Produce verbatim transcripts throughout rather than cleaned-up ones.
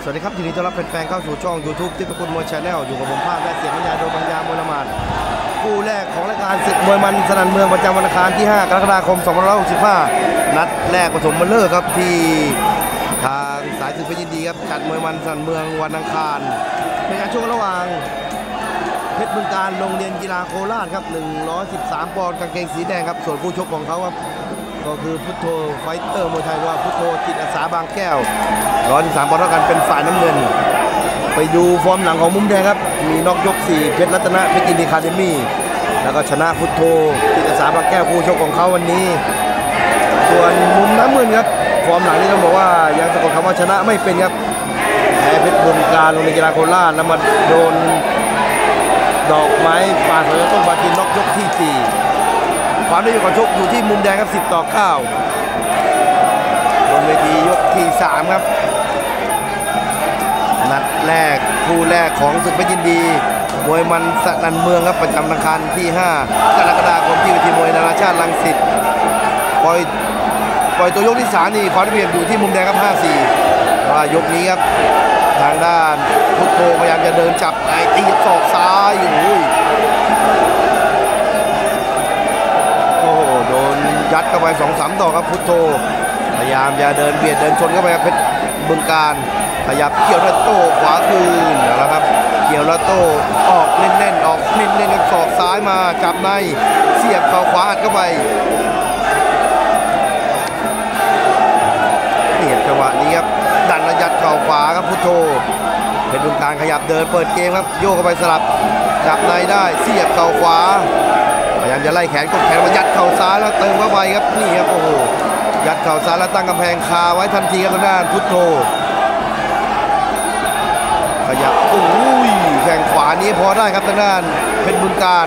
สวัสดีครับยินดีต้อนรับแฟนๆเข้าสู่ช่อง ยูทูบ ทิพย์กุลมวยชาแนลอยู่กับผมภาพและเสียงบรรยายโดยบรรยายมวยละหมาดคู่แรกของรายการศึกมวยมันสนั่นเมืองประจำวันอังคารที่ห้ากรกฎาคมสองพันห้าร้อยหกสิบห้านัดแรกปฐมฤกษ์ครับที่ทางสายศึกเพชรยินดีครับจัดมวยมันสนั่นเมืองวันอังคารเป็นการช่วงระหว่างเพชรบึงการโรงเรียนกีฬาโคราชครับหนึ่งร้อยสิบสามปอนด์กางเกงสีแดงครับส่วนคู่ชกของเขาครับก็คือพุทโธไฟเตอร์มวยไทยว่าพุทโธจิตอาสาบางแก้วร้อยสิบสามปอนด์เท่ากันเป็นฝ่ายน้ำเงินไปดูฟอร์มหลังของมุมแดงครับมีน็อกยกสี่เพชรรัตนะเพชรยินดีคาเดมี่แล้วก็ชนะพุทโธจิตอาสาบางแก้วคู่ชกของเขาวันนี้ส่วนมุมน้ำเงินครับฟอร์มหลังนี่ต้องบอกว่ายังสะกดคำว่าชนะไม่เป็นครับแพ้เพชรบึงการโรงเรียนกีฬาโคราชแล้วมาโดนดอกไม้ป่าสวนต้นปาจินน็อกยกที่สี่ความได้อยู่ของชกอยู่ที่มุมแดงครับสิบต่อเก้าบนเวทียกที่สามครับนัดแรกคู่แรกของศึกเพชรยินดีมวยมันสนั่นเมืองครับประจำอังคารที่ห้ากรกฎาคมที่เวทีมวยนานาชาติรังสิตปล่อยปล่อยตัวยกที่สามนี่ความได้เปรียบอยู่ที่มุมแดงครับห้าสี่ว่ายกนี้ครับทางด้านพุทโธพยายามจะเดินจับไอ้ตีศอกซ้ายอยู่โดนยัดเข้าไปสองสามดอกครับพุทโธพยายามจะเดินเบียดเดินชนเข้าไปเพชรบึงการขยับเกี่ยวแล้วโต้ขวาคืนแล้วครับเกี่ยวแล้วโต้ออกเน่นๆออกเน่นๆกับศอกซ้ายมาจับในเสียบเข่าขวาอัดเข้าไปนี่จังหวะนี้ครับดันระยัดเข่าขวาครับพุทโธเพชรบึงการขยับเดินเปิดเกมครับโยกเข้าไปสลับจับในได้เสียบเข่าขวาพยายามจะไล่แขนกดแขนมายัดเข่าซ้ายแล้วเติมเข้าไปครับนี่ครับโอ้โหยัดเข่าซ้ายแล้วตั้งกำแพงคาไว้ทันทีครับทางด้านพุทโธขยับอุ้ยแข้งขวานี้พอได้ครับทางด้านเพชรบึงการ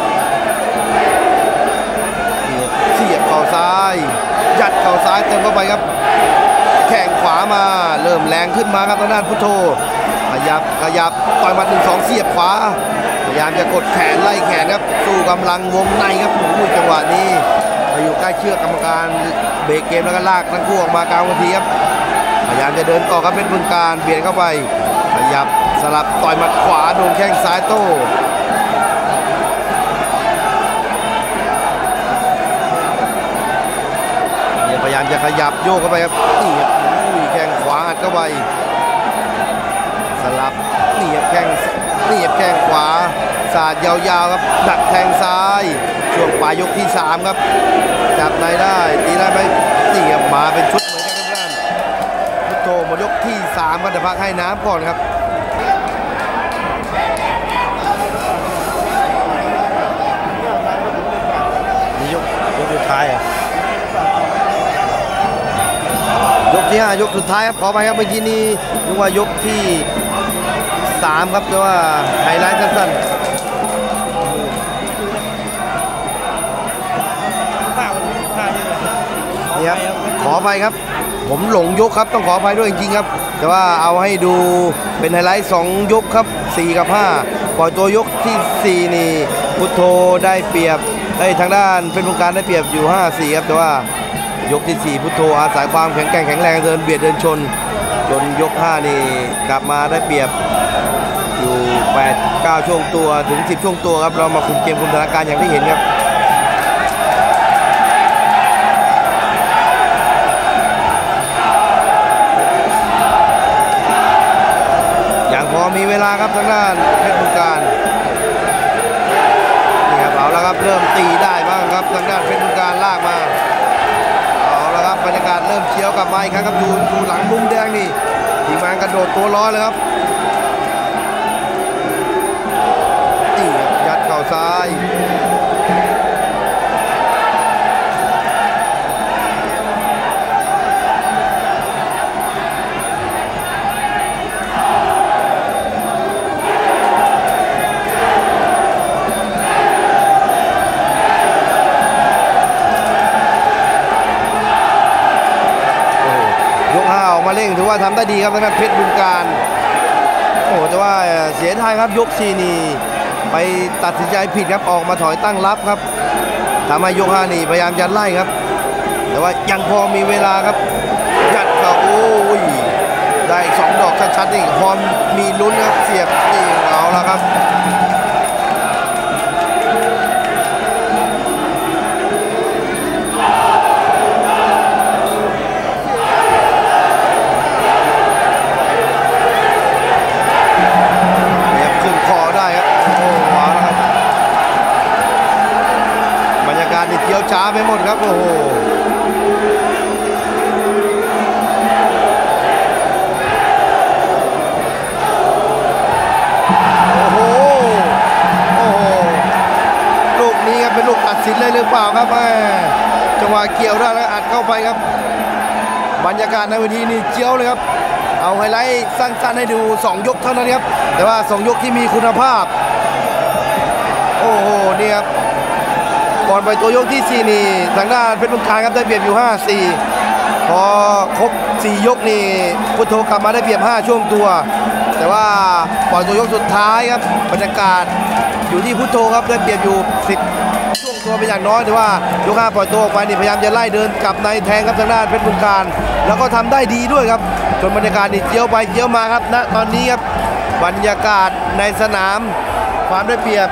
เสียบเข่าซ้ายยัดเข่าซ้ายเติมเข้าไปครับแข้งขวามาเริ่มแรงขึ้นมาครับทางด้านพุทโธขยับขยับต่อยมาหนึ่งสองเสียบขวาพยายามจะกดแขนไล่แขนครับสู้กำลังวงในครับผู้จังหวะนี้มาอยู่ใกล้เชือกกรรมการเบรกเกมแล้วก็ลากทั้งคู่ออกมากลางเวทีครับพยายามจะเดินต่อครับเพชรบึงการเบียดเข้าไปขยับสลับต่อยหมัดขวาโดนแข้งซ้ายโต้เนี่ยพยายามจะขยับโยกเข้าไปครับนี่ครับแข้งขวาอัดเข้าไปสลับนี่ครับแข้งนี่ครับแข้งขวาสาดยาวๆครับดักแทงซ้ายช่วงปลายยกที่สามครับจับในได้ตีได้ไหมนี่ครับมาเป็นชุดเหมือนกันครับพุทโธหมดยกที่สามก็จะพักให้น้ำก่อนครับนี่ยกยกสุดท้ายยกที่ห้ายกสุดท้ายครับขอไปครับเมื่อกี้นี้นึกว่ายกที่สามครับแต่ว่าไฮไลท์สั้นๆนี่ครับขอไปครับผมหลงยกครับต้องขอไปด้วยจริงๆครับแต่ว่าเอาให้ดูเป็นไฮไลท์สองยกครับสี่กับห้าปล่อยตัวยกที่สี่นี่พุทโธได้เปรียบไอ้ทางด้านเป็นวงการได้เปรียบอยู่ห้าสี่ครับแต่ว่ายกที่สี่พุทโธอาศัยความแข็งแกร่งแข็งแรงเดินเบียดเดินชนจนยกห้านี่กลับมาได้เปรียบอยู่แปด เก้าช่วงตัวถึงสิบช่วงตัวครับเรามาคุมเกมคุมสถานการณ์อย่างที่เห็นครับอย่างพอมีเวลาครับทางด้านเพชรบึงการนี่ครับเอาแล้วครับเริ่มตีได้บ้างครับทางด้านเพชรบึงการลากมาเอาแล้วครับบรรยากาศเริ่มเชียวกลับมาอีกครั้งครับดูดูหลังมุมแดงนี่ทีมงานกระโดดตัวร้อนเลยครับยัดเข่าซ้ายยกห้าออกมาเร่งถือว่าทำได้ดีครับทางด้านเพชรบึงการโอ้แต่ว่าเสียดายครับยกสี่นี่ไปตัดสินใจผิดครับออกมาถอยตั้งรับครับทำให้ยกห้านี่พยายามจะไล่ครับแต่ว่ายังพอมีเวลาครับยัดเข้าโอ้ยได้อีกสองดอกชัดๆนี่พร้อมมีลุ้นครับเสียบนี่เอาแล้วครับเสียบขึ้นคอได้ครับโอ้ว้าวแล้วครับบรรยากาศนี่เที่ยวช้าไปหมดครับโอ้โหเป็นลูกตัดสินเลยหรือเปล่าครับแม่จังหวะเกี่ยวได้แล้วอัดเข้าไปครับบรรยากาศในวันนี้นี่เจียวเลยครับเอาไฮไลท์สั้นๆให้ดูสองยกเท่านั้นครับแต่ว่าสองยกที่มีคุณภาพโอ้โหนี่ครับก่อนไปตัวยกที่สี่นี่ทางด้านเพชรบุญการครับได้เปรียบอยู่ ห้าสี่ พอครบสี่ยกนี่พุทโธกลับมาได้เปรียบห้าช่วงตัวแต่ว่าปล่อยตัวยกสุดท้ายครับบรรยากาศอยู่ที่พุทโธครับได้เปรียบอยู่สิบช่วงตัวเป็นอย่างน้อยแต่ว่ายกห้าปล่อยตัวออกไปนี่พยายามจะไล่เดินกลับในแทงครับทางด้านเพชรบุญการแล้วก็ทำได้ดีด้วยครับจนบรรยากาศนี่เจียวไปเจียวมาครับณตอนนี้ครับบรรยากาศในสนามความได้เปรียบ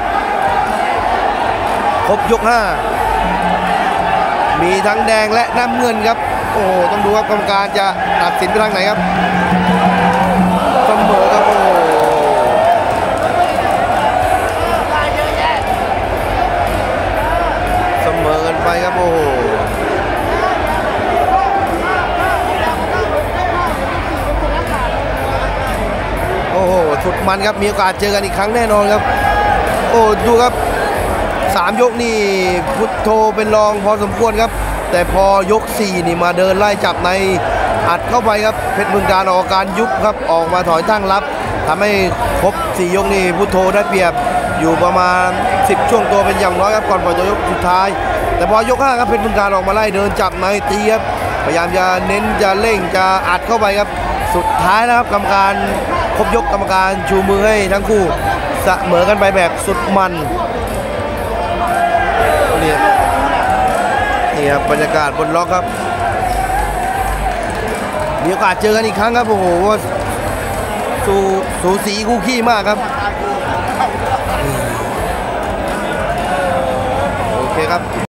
ครบยกห้ามีทั้งแดงและน้ำเงินครับโอ้โหต้องดูครับกรรมการจะตัดสินไปทางไหนครับเสมอครับโอ้เสมอกันไปครับโอ้โหโอ้โหสุดมันครับมีโอกาสเจอกันอีกครั้งแน่นอนครับโอ้ดูครับสามยกนี่พุทโธเป็นรองพอสมควรครับแต่พอยกสี่นี่มาเดินไล่จับในอัดเข้าไปครับเพชรบึงการออกการยุบครับออกมาถอยตั้งรับทำให้ครบสี่ยกนี่พุทโธได้เปรียบอยู่ประมาณสิบช่วงตัวเป็นอย่างน้อยครับก่อนปล่อยตัวยกสุดท้ายแต่พอยกห้าครับเพชรบึงการออกมาไล่เดินจับในตีครับพยายามจะเน้นจะเร่งจะอัดเข้าไปครับสุดท้ายนะครับกรรมการครบยกกรรมการชูมือให้ทั้งคู่เสมอกันไปแบบสุดมันนี่นี่ครับบรรยากาศบนล็อกครับมีโอกาสเจอกันอีกครั้งครับโอ้โหสูสูสีคู่ขี้มากครับโอเคครับ